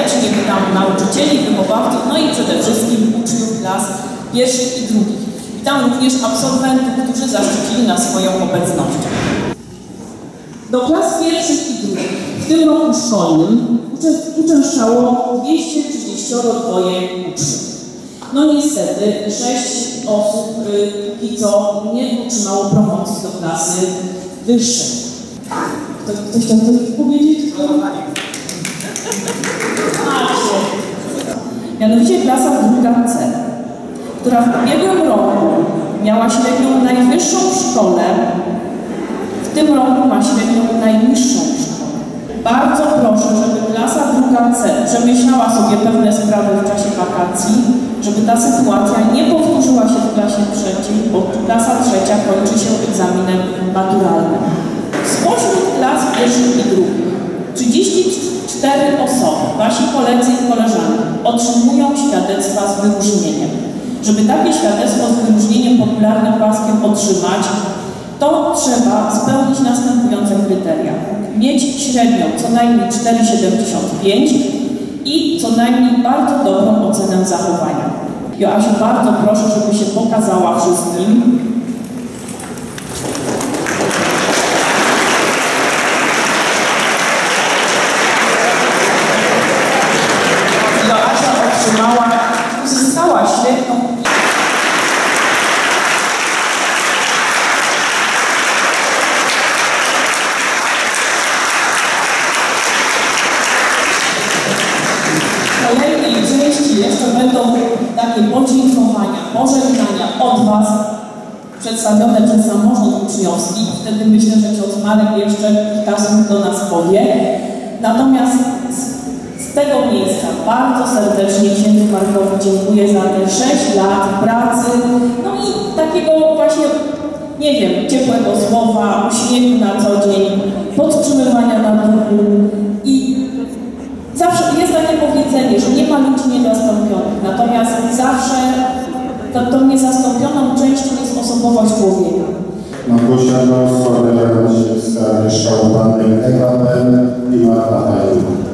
serdecznie witam nauczycieli, wychowawców, no i przede wszystkim uczniów klas pierwszych i drugich. Witam również absolwentów, którzy zaszczycili nas swoją obecnością. Do klas pierwszych i drugich w tym roku szkolnym uczęszczało 232 uczniów. No niestety 6 osób póki co nie otrzymało promocji do klasy wyższej. Ktoś chciał coś powiedzieć? Mianowicie klasa druga C, która w ubiegłym roku miała średnią najwyższą w szkole, w tym roku ma średnią najniższą w szkole. Bardzo proszę, żeby klasa druga C przemyślała sobie pewne sprawy w czasie wakacji, żeby ta sytuacja nie powtórzyła się w klasie trzeciej, bo klasa trzecia kończy się egzaminem maturalnym. Spośród klas pierwszych i drugich 34 osoby, wasi koledzy i koleżanki, otrzymują świadectwa z wyróżnieniem. Żeby takie świadectwo z wyróżnieniem popularnym paskiem otrzymać, to trzeba spełnić następujące kryteria. Mieć średnią co najmniej 4,75 i co najmniej bardzo dobrą ocenę zachowania. Joasiu, bardzo proszę, żeby się pokazała wszystkim. Joasia uzyskała średnią. W kolejnej części jeszcze będą takie podziękowania, pożegnania od Was przedstawione przez samorząd uczniowski. Wtedy myślę, że ksiądz Marek jeszcze kilka słów do nas powie. Natomiast z tego miejsca bardzo serdecznie księdzu Markowi dziękuję za te 6 lat pracy, no i takiego właśnie, nie wiem, ciepłego słowa, uśmiechu na co dzień, podtrzymywania na duchu i zawsze jest takie powiedzenie, że nie ma ludzi niezastąpionych, natomiast zawsze tą niezastąpioną częścią jest osobowość człowieka. Małgosia składają się z Agnieszką Ewa P. i Marta Hajdu.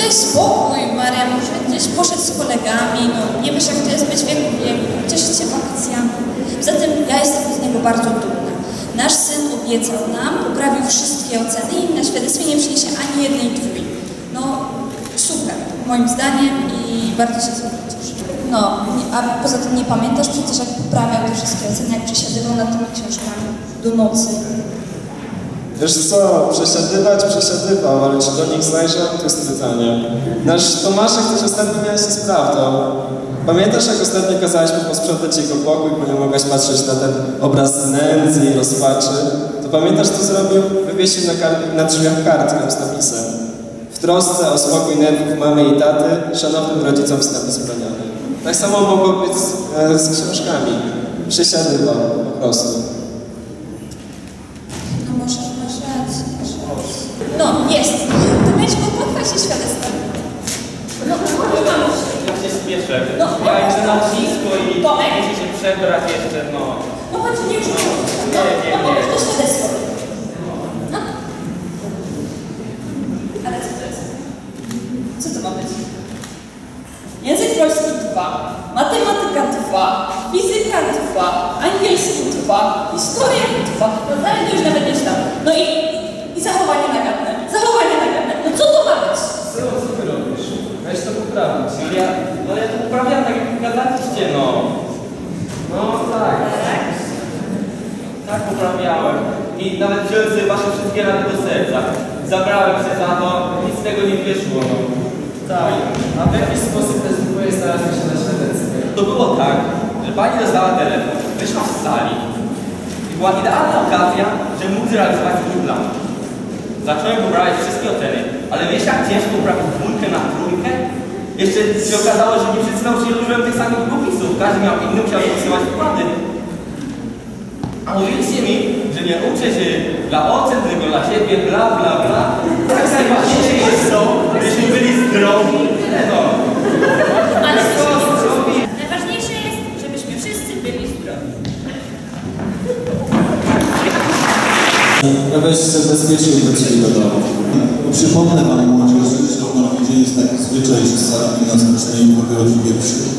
daj spokój, Maria, może gdzieś poszedł z kolegami, no nie wiesz jak to jest być w wieku, cieszyć się wakacjami. Poza tym ja jestem z niego bardzo dumna. Nasz syn obiecał nam, poprawił wszystkie oceny i na świadectwie nie przyniesie ani jednej dwójki. No super, moim zdaniem i bardzo się z tego cieszę. No, a poza tym nie pamiętasz przecież jak poprawiał te wszystkie oceny, jak przesiadywał nad tymi książkami do nocy. Wiesz co, przesiadywał, ale czy do nich zajrzał? To jest pytanie. Nasz Tomaszek też ostatnio miałeś się sprawdzał. Pamiętasz, jak ostatnio kazaliśmy posprzątać jego pokój, bo nie mogłaś patrzeć na ten obraz nędzy i rozpaczy? To pamiętasz, co zrobił? Wywiesił na drzwiach kartkę z napisem: w trosce o spokój nerwów mamy i taty, szanownym rodzicom wstęp broniony. Tak samo mogło być z książkami. Przesiadywał po prostu. No może masz rację. No, jest. To mieć pochwal się świadectwem. No, Ja się spieszę. No, Ja idę na lotnisko i Tomek? muszę się przebrać jeszcze, no. no chodź, nie już. Nie. No, to świadectwo. No. Ale co to jest? Co to ma być? Język polski 2, matematyka 2, fizyka 2, angielski 2, historia 2, no dalej to już nawet nie czytam. No i zachowanie naganne. Zachowanie naganne. No co to ma być? Co ty robisz? Weź to poprawić. Ja to poprawiam tak jak gadaliście, no. No tak. Tak poprawiałem. I nawet wziąłem sobie wasze wszystkie rady do serca. Zabrałem się za to, nic z tego nie wyszło, no. Tak. A w jakiś sposób te dwoje znalazły się na świadectwie? To było tak, że pani dostała telefon, wyszła z sali i była idealna okazja, żeby móc zrealizować swój plan. Zacząłem poprawiać wszystkie oceny, ale wiesz jak ciężko poprawić 2 na 3? Jeszcze się okazało, że nie wszyscy nauczyciele użyłem tych samych długopisów, każdy miał inny, musiał wysyłać wykłady. A mówiliście mi, że nie uczę się dla ocen, tylko dla siebie, bla bla bla. Tak najważniejsze jest to, żebyśmy byli zdrowi. No. Ale najważniejsze jest, żebyśmy wszyscy byli zdrowi. Prawie się bezpiecznie wrócili do domu. Przypomnę Wam, młodzieży, że w Norwegian jest taki zwyczaj, że sala gimnastycznej dopiero w pierwszym.